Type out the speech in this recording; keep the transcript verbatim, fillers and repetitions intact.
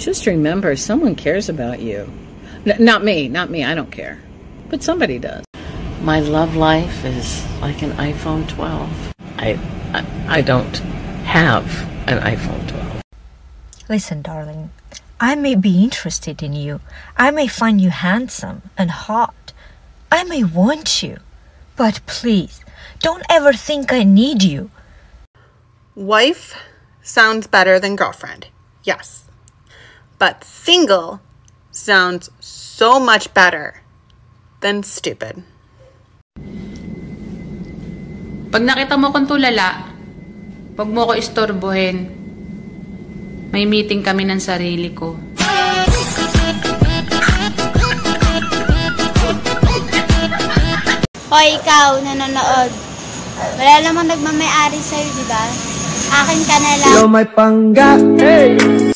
Just remember, someone cares about you. N not me, not me, I don't care. But somebody does. My love life is like an iPhone twelve. I, I, I don't have an iPhone twelve. Listen, darling, I may be interested in you. I may find you handsome and hot. I may want you. But please, don't ever think I need you. Wife sounds better than girlfriend, yes. But single sounds so much better than stupid. Pag nakita mo kong tulala, wag mo ko istorbohin. May meeting kami ng sarili ko. Hoy, ikaw, nanonood. Wala namang nagmamayari sa'yo, di ba? Akin ka na lang. Hello, may pangga. Hey!